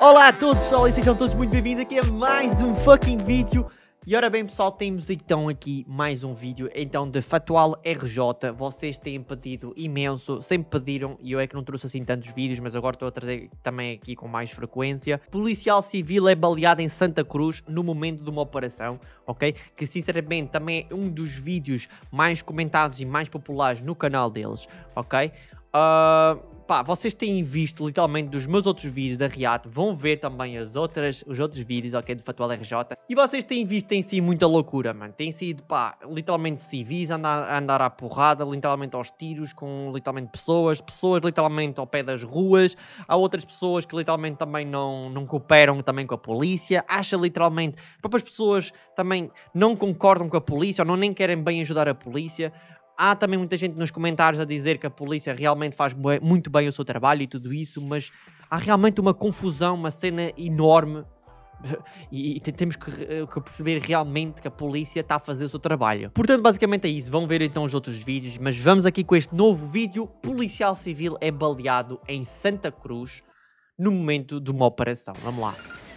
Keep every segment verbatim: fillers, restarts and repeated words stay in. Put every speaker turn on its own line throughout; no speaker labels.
Olá a todos pessoal e sejam todos muito bem-vindos aqui a mais um fucking vídeo. E ora bem pessoal, temos então aqui mais um vídeo então de Factual R J. Vocês têm pedido imenso, sempre pediram e eu é que não trouxe assim tantos vídeos, mas agora estou a trazer também aqui com mais frequência. Policial civil é baleado em Santa Cruz no momento de uma operação, ok? Que sinceramente também é um dos vídeos mais comentados e mais populares no canal deles, ok? Uh, pá, vocês têm visto literalmente dos meus outros vídeos da React, vão ver também as outras, os outros vídeos, ok, do Factual R J. E vocês têm visto, tem sido muita loucura, mano. Tem sido, pá, literalmente civis a andar, a andar à porrada, literalmente aos tiros, com literalmente pessoas, pessoas literalmente ao pé das ruas. Há outras pessoas que literalmente também não, não cooperam também com a polícia. Acha literalmente, as próprias pessoas também não concordam com a polícia ou não nem querem bem ajudar a polícia. Há também muita gente nos comentários a dizer que a polícia realmente faz muito bem o seu trabalho e tudo isso, mas há realmente uma confusão, uma cena enorme e, e temos que, que perceber realmente que a polícia está a fazer o seu trabalho. Portanto, basicamente é isso. Vão ver então os outros vídeos, mas vamos aqui com este novo vídeo. Policial civil é baleado em Santa Cruz no momento de uma operação. Vamos lá.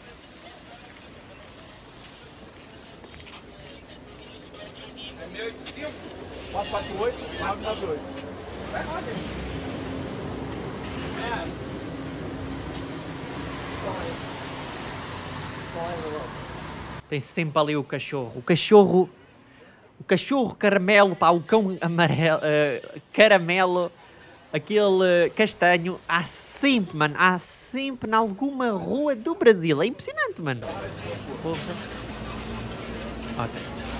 É seis oito cinco, quatro quatro oito, nove nove oito. Vai lá, gente. É.
Tem sempre ali o cachorro. O cachorro... O cachorro caramelo, pá, o cão amarelo... Uh, caramelo... Aquele castanho... Há sempre, mano. Há sempre em alguma rua do Brasil. É impressionante, mano. Porra. Ok.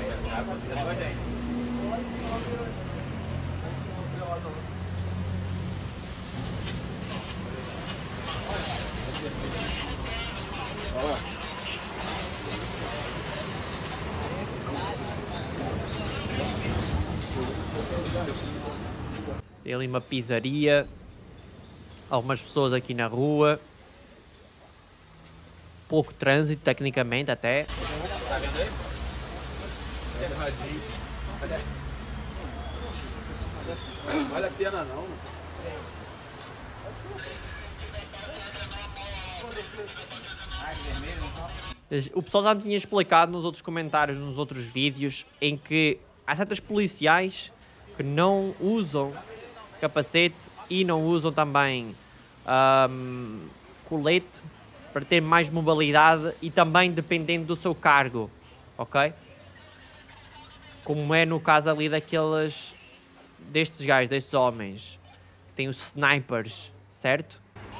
Tem ali uma pizzaria, algumas pessoas aqui na rua, pouco trânsito tecnicamente até.
Tá vendo aí? Não vale a pena não.
O pessoal já tinha explicado nos outros comentários, nos outros vídeos, em que há certos policiais que não usam capacete e não usam também um, colete para ter mais mobilidade e também dependendo do seu cargo, ok? Como é no caso ali daqueles, destes gajos, destes homens, tem os snipers, certo?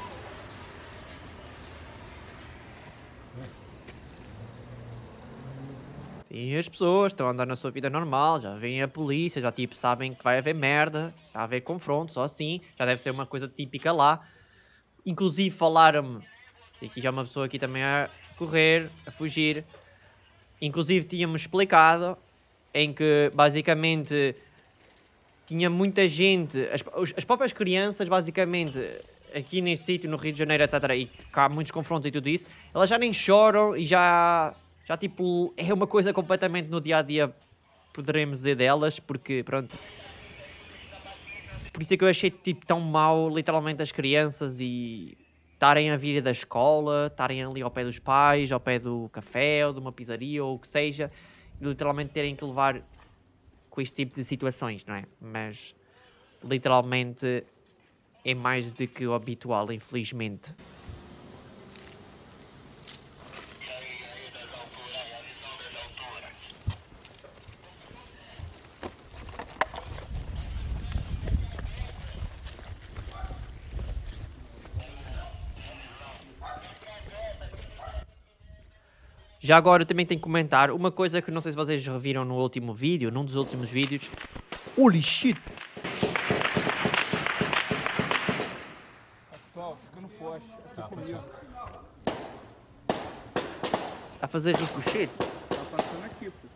E as pessoas estão a andar na sua vida normal, já vem a polícia, já tipo sabem que vai haver merda, está a haver confrontos, só assim, já deve ser uma coisa típica lá. Inclusive falaram-me, aqui já uma pessoa aqui também a correr, a fugir. Inclusive tínhamos explicado em que basicamente tinha muita gente, as, as próprias crianças basicamente aqui nesse sítio, no Rio de Janeiro, etcétera. E que há muitos confrontos e tudo isso, elas já nem choram e já... Já, tipo, é uma coisa completamente no dia-a-dia, poderemos dizer delas, porque, pronto... Por isso é que eu achei, tipo, tão mau, literalmente, as crianças e... estarem a vir da escola, estarem ali ao pé dos pais, ao pé do café, ou de uma pizzaria, ou o que seja, e literalmente terem que levar com este tipo de situações, não é? Mas, literalmente, é mais do que o habitual, infelizmente. Já agora também tenho que comentar uma coisa que não sei se vocês reviram no último vídeo, num dos últimos vídeos. Holy shit!
Atual, fica no poste. Aqui tá, comigo.
A fazer ricochete?
Tá passando aqui, pô.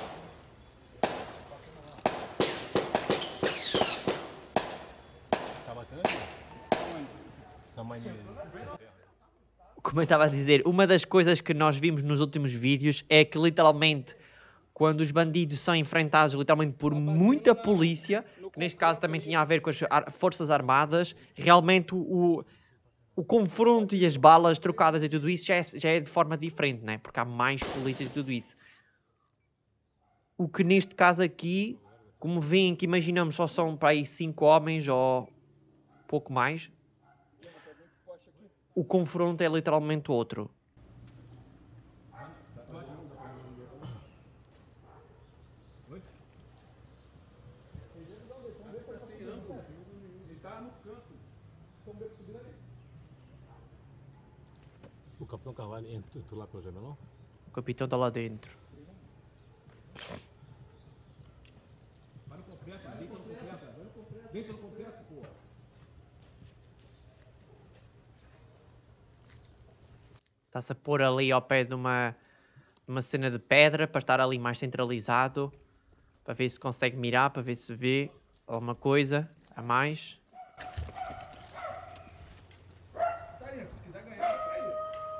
Tá batendo aqui? Tamanho dele.
Como eu estava a dizer, uma das coisas que nós vimos nos últimos vídeos é que literalmente quando os bandidos são enfrentados literalmente por muita polícia, que neste caso também tinha a ver com as ar forças armadas, realmente o, o confronto e as balas trocadas e tudo isso já é, já é de forma diferente, né? Porque há mais polícias e tudo isso. O que neste caso aqui, como veem que imaginamos só são para aí cinco homens ou pouco mais, o confronto é literalmente outro.
O Capitão Carvalho entrou lá com o Jamelão?
O capitão está lá dentro.
Vai no concreto, deita no concreto. Deita no concreto, pô.
Está-se a pôr ali ao pé de uma, uma cena de pedra para estar ali mais centralizado. Para ver se consegue mirar, para ver se vê alguma coisa a mais.
Tá aí, se quiser ganhar, tá aí.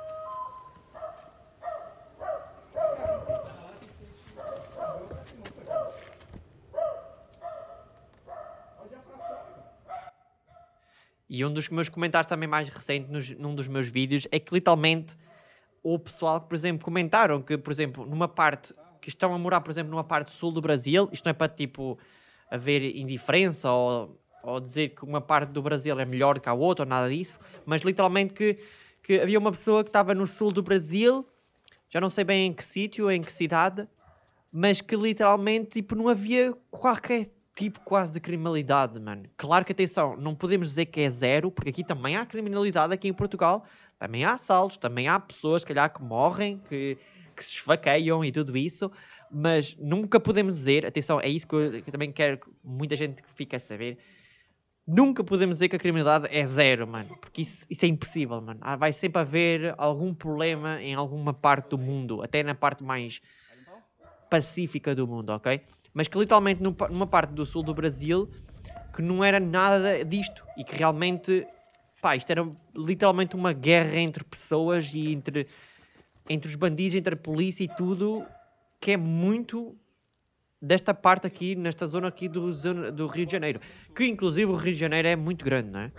E um dos meus comentários também mais recentes nos, num dos meus vídeos é que literalmente o pessoal que, por exemplo, comentaram que, por exemplo, numa parte que estão a morar, por exemplo, numa parte sul do Brasil, isto não é para tipo haver indiferença ou, ou dizer que uma parte do Brasil é melhor que a outra ou nada disso, mas literalmente que, que havia uma pessoa que estava no sul do Brasil, já não sei bem em que sítio, em que cidade, mas que literalmente tipo, não havia qualquer tipo quase de criminalidade, mano. Claro que, atenção, não podemos dizer que é zero, porque aqui também há criminalidade, aqui em Portugal, também há assaltos, também há pessoas, se calhar, que morrem, que, que se esfaqueiam e tudo isso, mas nunca podemos dizer, atenção, é isso que eu, que eu também quero que muita gente fique a saber, nunca podemos dizer que a criminalidade é zero, mano, porque isso, isso é impossível, mano. Ah, vai sempre haver algum problema em alguma parte do mundo, até na parte mais pacífica do mundo, ok? Mas que literalmente numa parte do sul do Brasil que não era nada disto e que realmente, pá, isto era literalmente uma guerra entre pessoas e entre, entre os bandidos, entre a polícia e tudo, que é muito desta parte aqui, nesta zona aqui do, do Rio de Janeiro, que inclusive o Rio de Janeiro é muito grande, não é?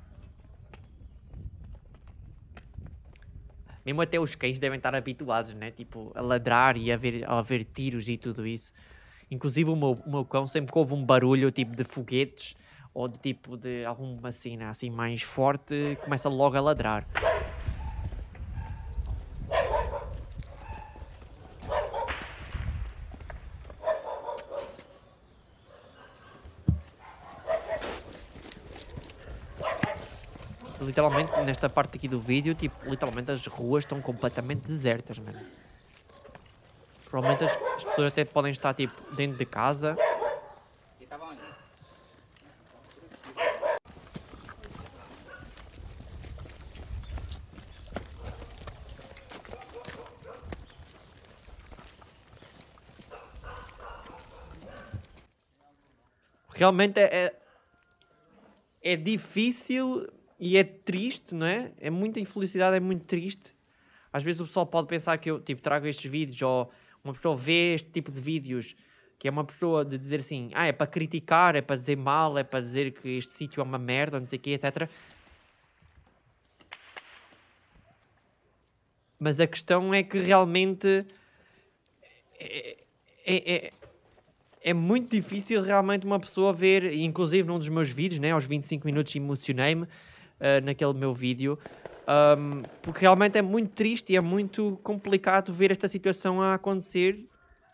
Mesmo até os cães devem estar habituados, né? Tipo, a ladrar e a ver, a ver tiros e tudo isso. Inclusive o meu, o meu cão sempre que houve um barulho tipo de foguetes ou de tipo de alguma cena assim mais forte, começa logo a ladrar. Literalmente, nesta parte aqui do vídeo, tipo, literalmente as ruas estão completamente desertas, mano. Provavelmente as, as pessoas até podem estar, tipo, dentro de casa. Realmente é, é, é difícil e é triste, não é? É muita infelicidade, é muito triste. Às vezes o pessoal pode pensar que eu tipo, trago estes vídeos ou uma pessoa vê este tipo de vídeos que é uma pessoa de dizer assim, ah, é para criticar, é para dizer mal, é para dizer que este sítio é uma merda, não sei o quê, etcétera. Mas a questão é que realmente é, é, é, é muito difícil realmente uma pessoa ver, inclusive num dos meus vídeos, né, aos vinte e cinco minutos emocionei-me uh, naquele meu vídeo, um, porque realmente é muito triste e é muito complicado ver esta situação a acontecer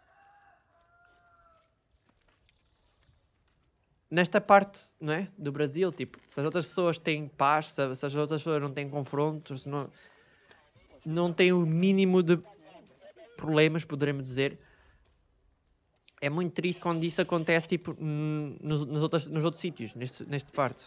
nesta parte, não é, do Brasil. Tipo, se as outras pessoas têm paz, se, se as outras pessoas não têm confrontos, não, não têm o mínimo de problemas, poderemos dizer. É muito triste quando isso acontece, tipo, nos, nos, outros, nos outros sítios, neste, neste parte.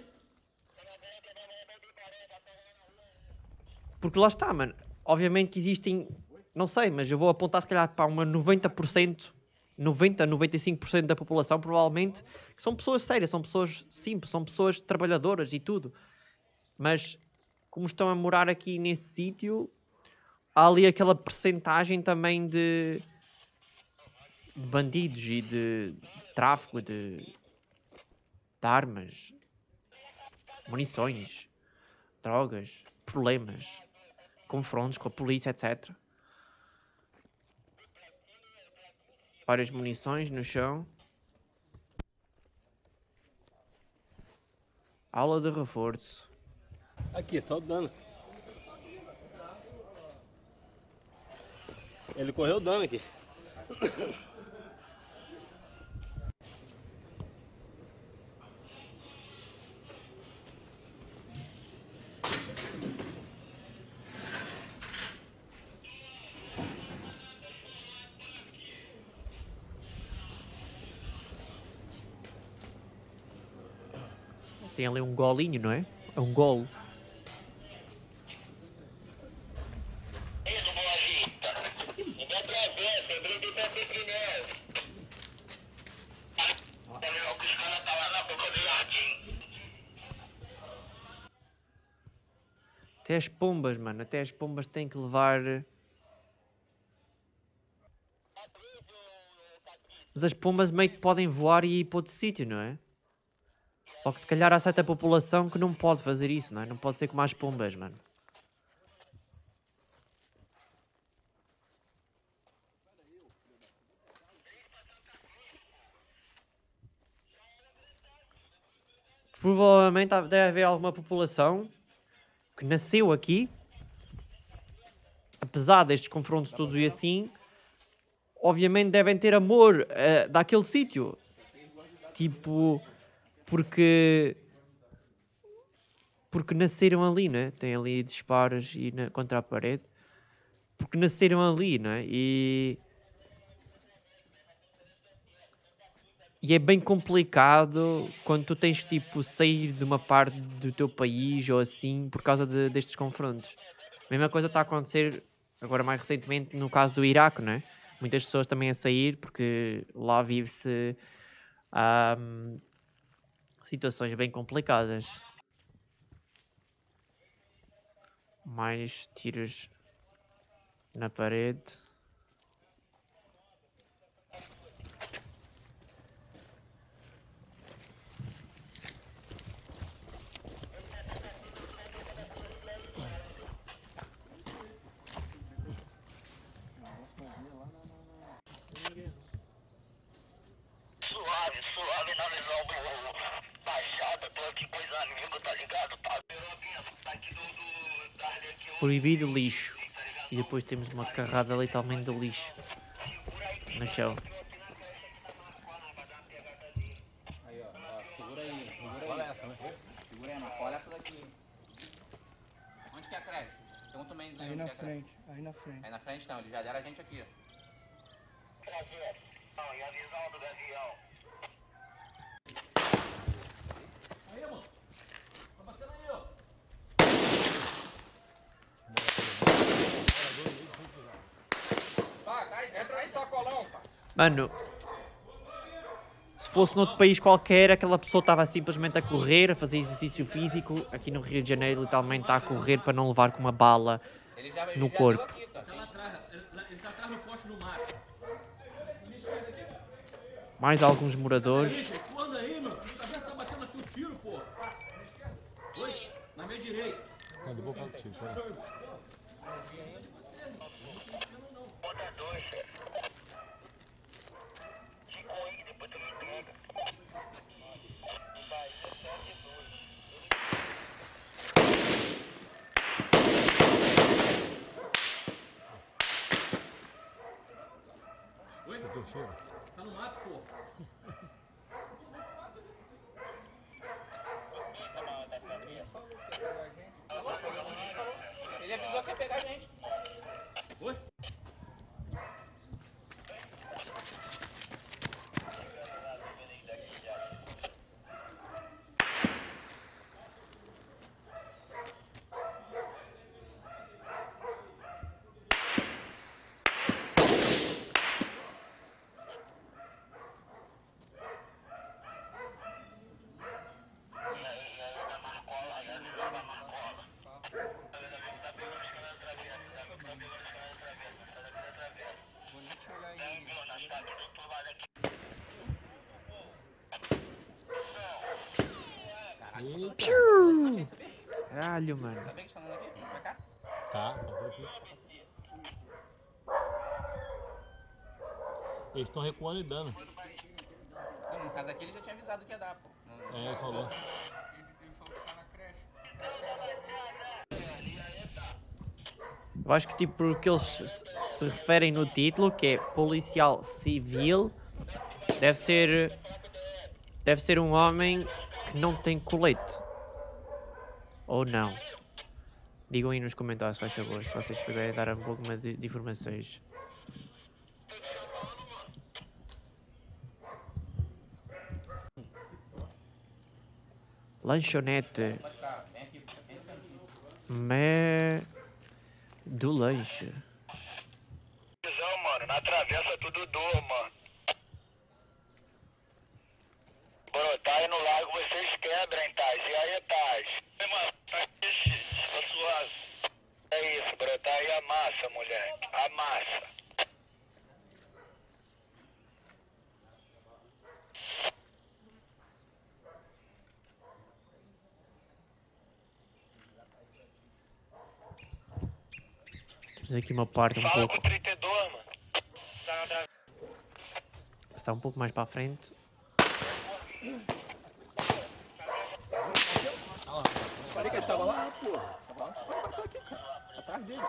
Porque lá está, mano. Obviamente que existem, não sei, mas eu vou apontar se calhar para uma noventa por cento, noventa, noventa e cinco por cento da população, provavelmente, que são pessoas sérias, são pessoas simples, são pessoas trabalhadoras e tudo. Mas, como estão a morar aqui nesse sítio, há ali aquela percentagem também de de bandidos e de, de tráfico de, de armas, munições, drogas, problemas, confrontos com a polícia, etcétera. Várias munições no chão. Aula de reforço.
Aqui, só o dano. Ele correu dano aqui.
Tem ali um golinho, não é? É um golo. Até as pombas, mano. Até as pombas têm que levar... Mas as pombas meio que podem voar e ir para outro sítio, não é? Só que se calhar há certa população que não pode fazer isso, não é? Não pode ser como as pombas, mano. Provavelmente deve haver alguma população que nasceu aqui, apesar destes confrontos todos e assim, obviamente devem ter amor uh, daquele sítio. Tipo, porque... Porque nasceram ali, né? Tem ali disparos e na, contra a parede. Porque nasceram ali, né? E... E é bem complicado quando tu tens que tipo, sair de uma parte do teu país ou assim por causa de, destes confrontos. A mesma coisa está a acontecer agora mais recentemente no caso do Iraque, né? Muitas pessoas também a sair porque lá vive-se um, situações bem complicadas. Mais tiros na parede.
Suave, suave na visão do Baixada, tô aqui com os amigos, tá ligado? Tá aqui do, do, da área que eu...
Proibido lixo. E depois temos uma carrada literalmente de lixo no chão.
Aí, ó, ó, segura aí, segura aí. Essa, né? Segura aí, mas olha essa daqui. Onde que é a crédito? Pergunta o Mendes aí,
Aí
onde
na
que é a crédito?
frente, aí na frente.
Aí na frente não, eles já deram a gente aqui, ó.
Prazer. Não, e a visão do Gavião?
Aí, mano. Tá batendo aí, ó.
Passa, entra no sacolão, passa.
Mano, se fosse noutro país qualquer, aquela pessoa estava simplesmente a correr, a fazer exercício físico. Aqui no Rio de Janeiro, literalmente está a correr para não levar com uma bala
Ele já, ele
no
já
corpo.
deu aqui, tá?
Tá lá atrás, ele, ele tá atrás do poste do mar.
Mais alguns moradores.
Tu anda aí, mano. Tá vendo que tá batendo aqui o tiro, pô. Oi? Na minha direita. Não, de boa pra tiro, pera.
Bota dois. Fica aí, depois tu me entrega. Bahia sete dois.
Oi? Tá no mato, pô.
Ele avisou que ia pegar a gente.
Oi?
Caralho, mano.
Tá vendo que está andando aqui? Pra cá?
Tá, passou aqui. Eles estão recuando e dando.
Não, no caso aqui ele já tinha avisado que ia dar, pô. Não,
É, ele falou.
Ele falou que tá na creche.
Eu acho que tipo porque eles se se referem no título, que é policial civil, deve ser deve ser um homem que não tem colete. Ou não. Digam aí nos comentários, faz favor, se vocês puderem dar um pouco mais de, de informações. Lanchonete.
Pode ficar, vem aqui, vem no cantinho.
Mé do lanche.
Visão, mano, na travessa tudo dor, mano. Brotar aí no lago vocês quebram, Tais. E aí, Tais? E mano, tá aqui, tá suave. É isso, brotar aí amassa, moleque. Amassa.
Temos aqui uma parte um
Fala
pouco.
com o trinta e dois, mano. Tá na travessa.
Passar um pouco mais para a frente.
Falei que ele estava lá, pô. Tava lá, tava aqui, cara. Atrás dele.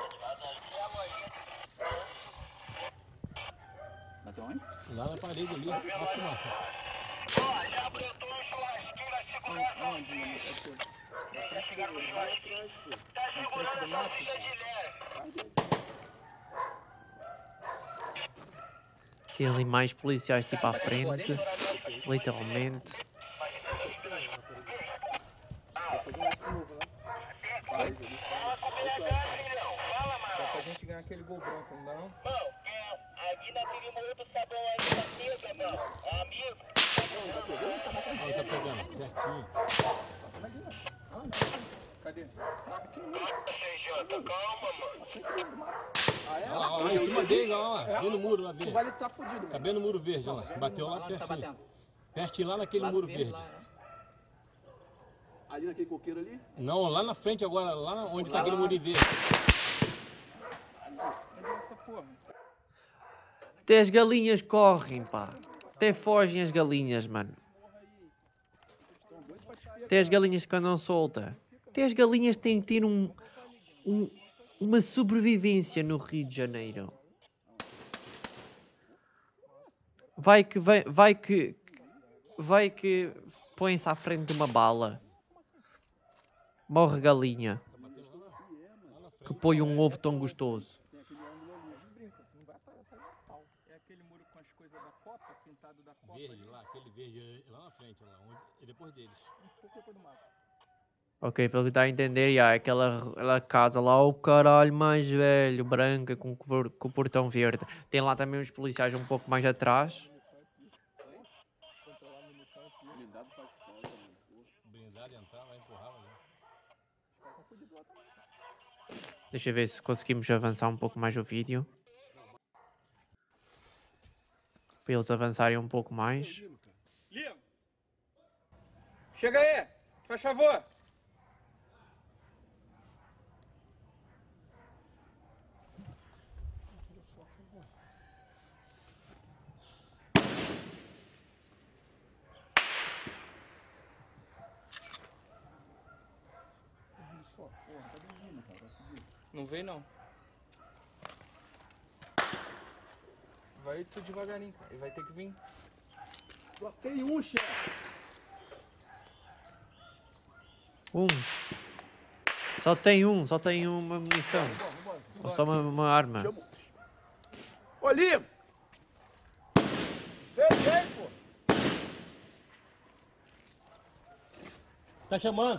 Bateu onde?
Lá na parede ali, olha a fumaça.
Ó, já brotou um churrasquinho na segurança.
Onde, mano?
Tá segurando a família de leve.
Tem ali mais policiais tipo à frente. Literalmente.
Fala com o B H, filhão. Fala, mano.
Dá pra gente ganhar aquele gol branco, não dá não?
Não, é, aqui naquele morro do sabão aí tá seco, irmão. Amigo.
Aí tá pegando, certinho.
Cadê?
C J, calma, mano.
Ah, é?
Olha lá, olha lá, em cima dele, olha lá, bem no muro lá
O
verde.
Vale tá fudido,
Tá
mano.
bem no muro verde, olha lá. Bateu lá
Onde tá
pertinho.
batendo?
Pertinho lá naquele
Lá do
muro
verde,
verde.
lá, né?
Ali naquele coqueiro ali?
Não, lá na frente agora, lá onde tá
Lá,
aquele
lá.
muro verde.
Onde é essa porra?
Até as galinhas correm, pá. Até fogem as galinhas, mano. Até as galinhas que andam soltas. Até as galinhas têm que ter um, um, uma sobrevivência no Rio de Janeiro. Vai que, vai, vai que, vai que põe-se à frente de uma bala. Morre galinha. Que põe um ovo tão gostoso.
Tem aquele ângulo ali. Não brinca, não vai aparecer no pau. É aquele muro com as coisas da Copa, pintado da Copa.
Verde lá, aquele verde lá na frente, lá, onde, é depois deles.
Um pouco depois do mato.
Ok, pelo que está a entender, já, aquela, aquela casa lá, o caralho mais velho, branca, com, cor- com o portão verde. Tem lá também os policiais um pouco mais atrás.
Controlar a munição aqui.
Blindado faz falta, mano.
Blindado entrar, vai empurrar, né?
Os caras tão fudidos lá também.
Deixa eu ver se conseguimos avançar um pouco mais o vídeo. Para eles avançarem um pouco mais.
Liam! Chega aí! Faz favor! Não veio não. Vai tudo devagarinho, cara. Ele vai ter que vir.
Tem um, chefe.
Um. Só tem um, só tem uma munição. Ou só uma, uma arma.
Chamou. Ô, Lima! Vem, vem, pô!
Tá chamando.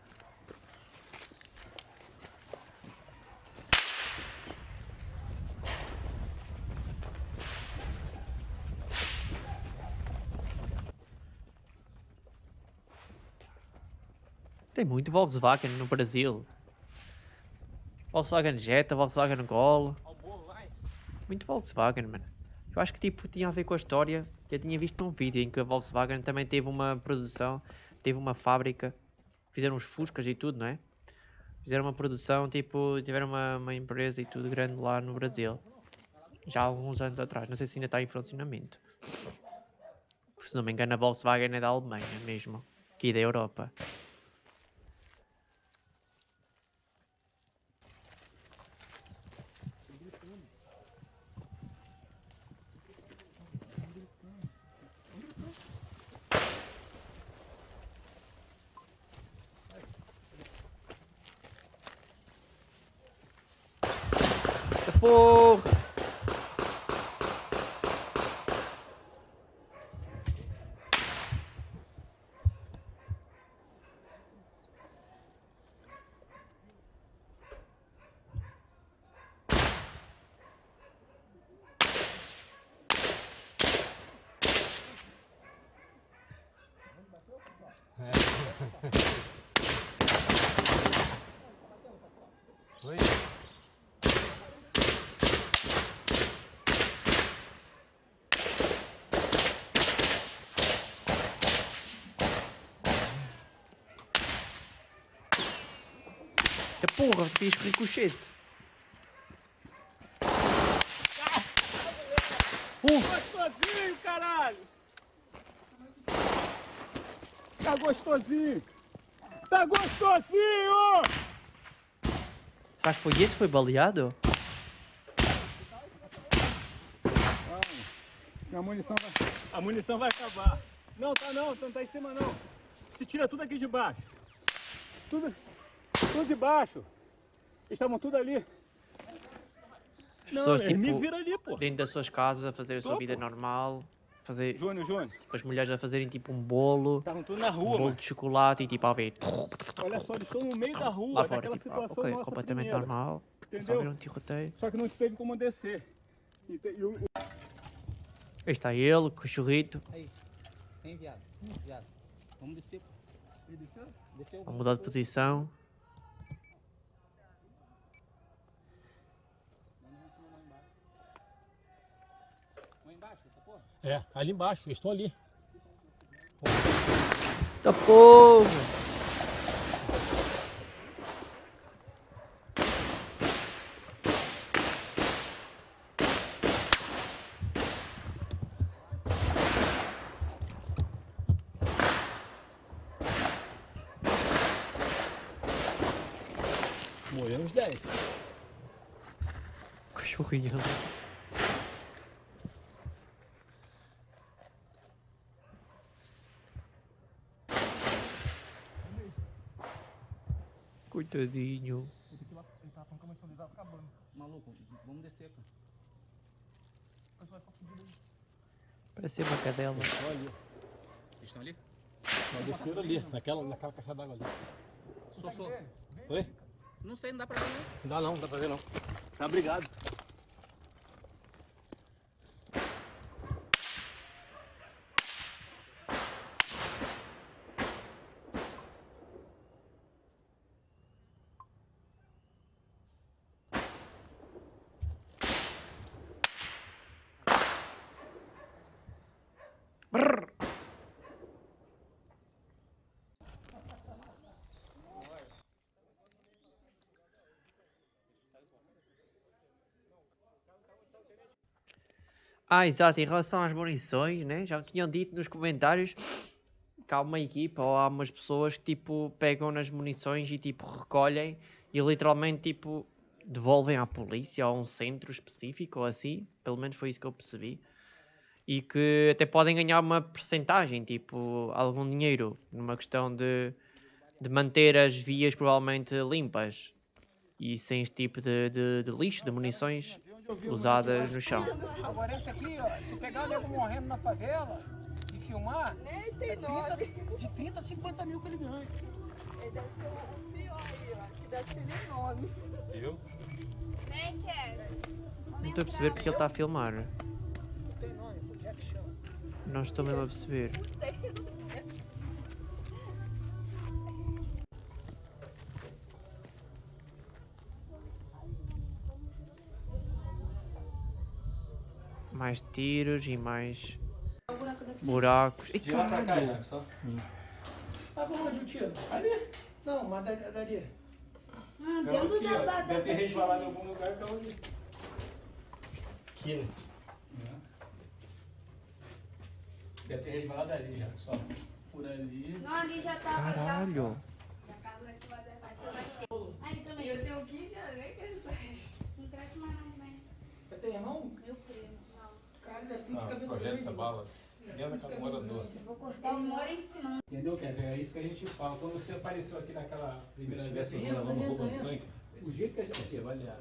Tem muito Volkswagen no Brasil. Volkswagen Jetta, Volkswagen Gol. Muito Volkswagen, mano. Eu acho que tipo tinha a ver com a história que eu tinha visto num vídeo em que a Volkswagen também teve uma produção, teve uma fábrica, fizeram os Fuscas e tudo, não é? Fizeram uma produção, tipo, tiveram uma, uma empresa e tudo grande lá no Brasil. Já há alguns anos atrás. Não sei se ainda está em funcionamento. Se não me engano, a Volkswagen é da Alemanha mesmo. Aqui da Europa. Porra!
Oi.
Porra, fiz ricochete. Uh.
Gostosinho, caralho! Tá gostosinho! Tá gostosinho!
Será que foi esse que foi baleado?
A munição vai... A munição vai acabar. Não, tá não, não tá em cima não. Se tira tudo aqui de baixo. Tudo, tudo de baixo. Eles estavam tudo ali.
As
Não,
pessoas,
eles
tipo,
me viram ali, pô.
dentro das suas casas a fazer a sua
Tô,
vida
pô.
normal. Fazer...
Júnior, Júnior.
As mulheres a fazerem tipo um bolo.
Estavam tudo na
Um
rua,
bolo
mano.
de chocolate e tipo a ver.
Olha só, eles estão no meio da rua,
Lá fora,
daquela
tipo, ah,
situação
ok,
nossa
completamente
primeira.
normal. Só
Entendeu?
viram um tiroteio.
Só que não teve como descer. E, te, e o,
Aí está ele, o cachorrito.
Aí, vem viado, viado. Vamos descer, pô.
Ele desceu?
Desceu.
A mudar de posição.
Vamos embaixo, essa porra.
É, ali embaixo, eles estão ali.
Tá porra!
Morremos dez.
Cachorrinho. Coitadinho.
Ele tava falando que a munição dele tava acabando.
Maluco, vamos descer, pô.
O pessoal vai ficar fudido aí.
Parece ser uma cadela.
Estão ali.
Eles estão ali?
Eles desceram ali, naquela, naquela caixa d'água ali.
Sou, sou.
Oi?
Não sei, não dá pra ver, não.
Não dá não, não dá pra ver não.
Tá, obrigado.
Brrr. Ah, exato, em relação às munições, né? Já tinham dito nos comentários que há uma equipa ou há umas pessoas que tipo pegam nas munições e tipo recolhem e literalmente tipo devolvem à polícia ou a um centro específico ou assim, pelo menos foi isso que eu percebi. E que até podem ganhar uma percentagem, tipo algum dinheiro, numa questão de, de manter as vias provavelmente limpas e sem este tipo de, de, de lixo, de munições usadas no chão.
Agora esse aqui, ó, se pegar o nego morrendo na favela e filmar,
Nem tem
é
nome.
trinta, de trinta a cinquenta mil que ele ganha.
Ele deve ser o pior aí, ó. Que deve ter nem nome.
Viu?
Nem quero.
Não estou a perceber porque ele está a filmar.
Não tem nome, pô, Jack Chan.
Não estou mesmo a perceber. Mais tiros e mais buracos. E caralho!
Ah, vamos onde o tiro? Ali? Não, mas da- dali.
Hum, dentro
aqui,
da
ó,
batata.
deve ter resvalado em algum lugar e caiu ali.
Aqui, né?
Deve ter resvalado ali já, só. Por ali.
Não, ali já tava.
Caralho.
Já tava nesse batata. Aí também. Eu tenho quinze anos, nem cresce. Não cresce mais não, mãe.
Você tem irmão?
Meu primo, não.
Cara, ainda tem de
Não,
cabelo
projeta
grande.
bala. Dentro da casa morador.
Vou cortar o moro em cima.
Entendeu, Kézia? É isso que a gente fala. Quando você apareceu aqui naquela primeira
Se
vez,
tivesse
assim,
lavando roupa no tanque,
o jeito que a gente...
você avaliar.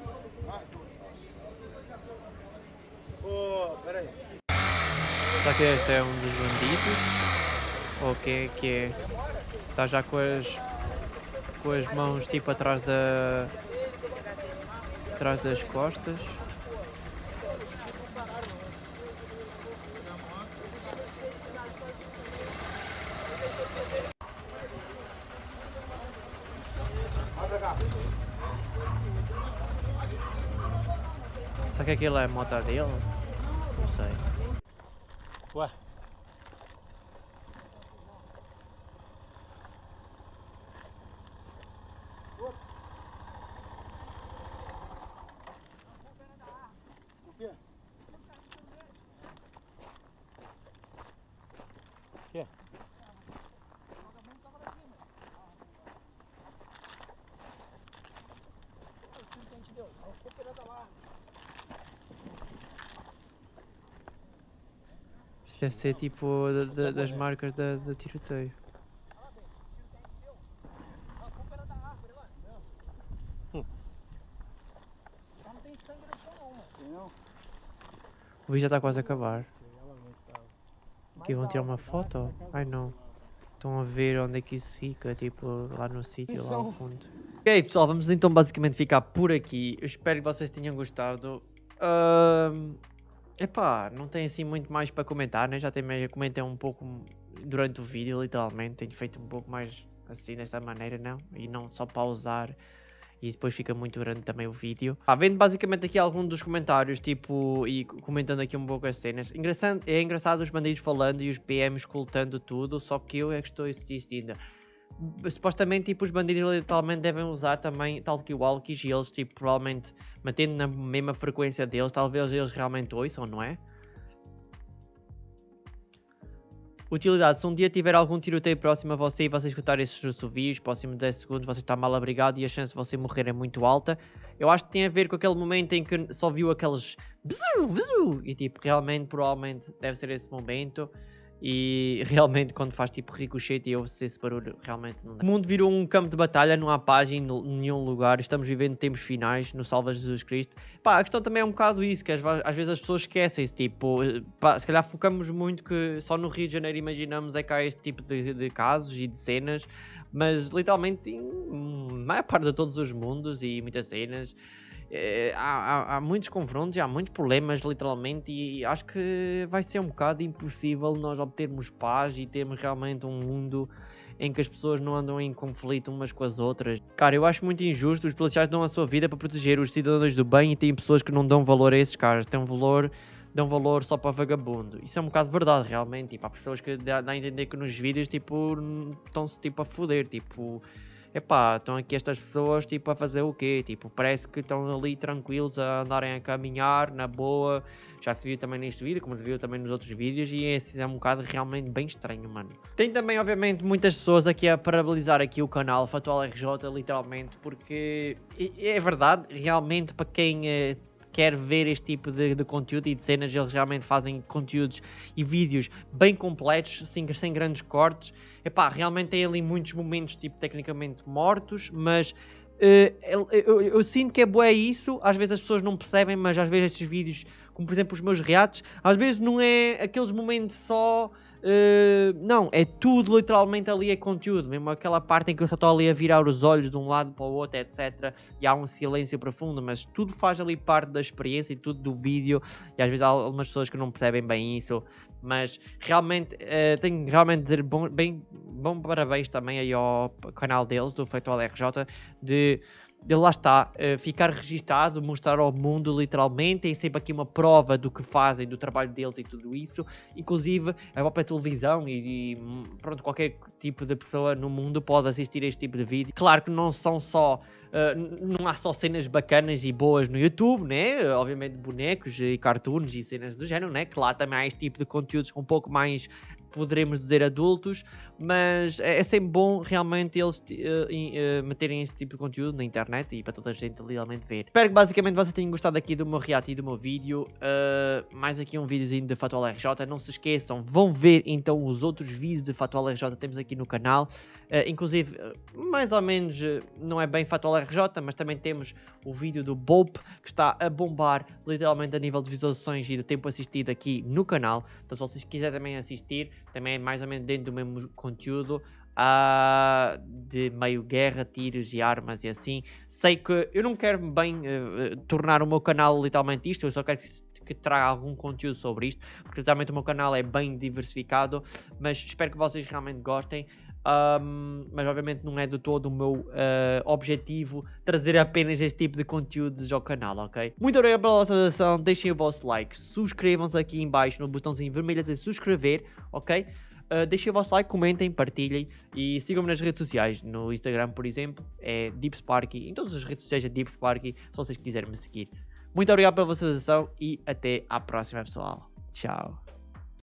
Será que este é um dos bandidos? Ou quem é que é? Está já com as, com as mãos tipo atrás da... atrás das costas. Será que aquilo é a moto dele? Não sei.
Ué? Quê?
Isto deve ser tipo da- da- das marcas da, da tiroteio. O vídeo já está quase a acabar. Aqui vão tirar uma foto? Ai não. Estão a ver onde é que isso fica, tipo lá no sítio, lá ao fundo. Ok pessoal, vamos então basicamente ficar por aqui. Eu espero que vocês tenham gostado. Ahm, Epá, não tem assim muito mais para comentar, né? Já também comentei um pouco durante o vídeo, literalmente. Tenho feito um pouco mais assim, desta maneira, não? E não só pausar e depois fica muito grande também o vídeo. Ah, vendo basicamente aqui algum dos comentários, tipo, e comentando aqui um pouco as cenas. Engraçado, é engraçado os bandidos falando e os P Ms escutando tudo, só que eu é que estou assistindo. Supostamente, tipo, os bandidos literalmente devem usar também tal que o walkies e eles, tipo, provavelmente mantendo na mesma frequência deles, talvez eles realmente ouçam, não é? Utilidade, se um dia tiver algum tiroteio próximo a você e você escutar esses assovios, próximo de dez segundos, você está mal abrigado e a chance de você morrer é muito alta. Eu acho que tem a ver com aquele momento em que só viu aqueles bzu, bzu, e tipo, realmente, provavelmente deve ser esse momento. E realmente quando faz tipo ricochete e ouve-se esse barulho, realmente não dá. O mundo virou um campo de batalha, não há paz em nenhum lugar, estamos vivendo tempos finais no Salva Jesus Cristo. Pá, a questão também é um bocado isso, que às, às vezes as pessoas esquecem-se, tipo, pá, se calhar focamos muito que só no Rio de Janeiro imaginamos é que há este tipo de, de casos e de cenas, mas literalmente em maior parte de todos os mundos e muitas cenas. É, há, há, há muitos confrontos, há muitos problemas literalmente e acho que vai ser um bocado impossível nós obtermos paz e termos realmente um mundo em que as pessoas não andam em conflito umas com as outras. Cara, eu acho muito injusto, os policiais dão a sua vida para proteger os cidadãos do bem e tem pessoas que não dão valor a esses caras, têm um valor, dão valor só para vagabundo. Isso é um bocado verdade realmente, tipo, há pessoas que dá, dá a entender que nos vídeos tipo, estão-se tipo a foder, tipo... Epá, estão aqui estas pessoas tipo a fazer o quê? Tipo, parece que estão ali tranquilos a andarem a caminhar na boa. Já se viu também neste vídeo, como se viu também nos outros vídeos, e esse é um bocado realmente bem estranho, mano. Tem também, obviamente, muitas pessoas aqui a parabilizar aqui o canal Factual R J, literalmente, porque é verdade, realmente, para quem... É, quer ver este tipo de, de conteúdo e de cenas, eles realmente fazem conteúdos e vídeos bem completos, sem, sem grandes cortes. Epá, realmente tem ali muitos momentos, tipo, tecnicamente mortos, mas uh, eu, eu, eu sinto que é bué isso, às vezes as pessoas não percebem, mas às vezes estes vídeos, como por exemplo os meus reacts, às vezes não é aqueles momentos só... Uh, não, é tudo literalmente ali é conteúdo, mesmo aquela parte em que eu só estou ali a virar os olhos de um lado para o outro, etcétera. E há um silêncio profundo, mas tudo faz ali parte da experiência e tudo do vídeo. E às vezes há algumas pessoas que não percebem bem isso, mas realmente uh, tenho realmente de dizer bom, bem, bom parabéns também aí ao canal deles, do Factual R J, de... de lá está, uh, ficar registado, mostrar ao mundo literalmente, tem sempre aqui uma prova do que fazem, do trabalho deles e tudo isso, inclusive a própria televisão e, e pronto, qualquer tipo de pessoa no mundo pode assistir a este tipo de vídeo. Claro que não são só uh, não há só cenas bacanas e boas no YouTube, né? Obviamente bonecos e cartoons e cenas do género, né? Que lá também há este tipo de conteúdos um pouco mais, poderemos dizer, adultos, mas é sempre bom realmente eles uh, uh, meterem esse tipo de conteúdo na internet e para toda a gente realmente ver. Espero que basicamente vocês tenham gostado aqui do meu react e do meu vídeo. Uh, mais aqui um videozinho de Factual R J. Não se esqueçam, vão ver então os outros vídeos de Factual R J que temos aqui no canal. Uh, inclusive, uh, mais ou menos, uh, não é bem Factual R J, mas também temos o vídeo do Bope, que está a bombar literalmente a nível de visualizações e do tempo assistido aqui no canal. Então se vocês quiserem também assistir, também é mais ou menos dentro do mesmo conteúdo, uh, de meio guerra, tiros e armas e assim. Sei que eu não quero bem uh, tornar o meu canal literalmente isto, eu só quero que que traga algum conteúdo sobre isto, porque realmente o meu canal é bem diversificado, mas espero que vocês realmente gostem. Um, mas obviamente não é de todo o meu uh, objetivo trazer apenas este tipo de conteúdos ao canal, ok? Muito obrigado pela vossa atenção, deixem o vosso like, subscrevam-se aqui em baixo no botãozinho vermelho a dizer subscrever, ok? Uh, deixem o vosso like, comentem, partilhem e sigam-me nas redes sociais. No Instagram, por exemplo, é DeepSparky, em todas as redes sociais é DeepSparky, se vocês quiserem me seguir. Muito obrigado pela vossa atenção e até à próxima, pessoal. Tchau.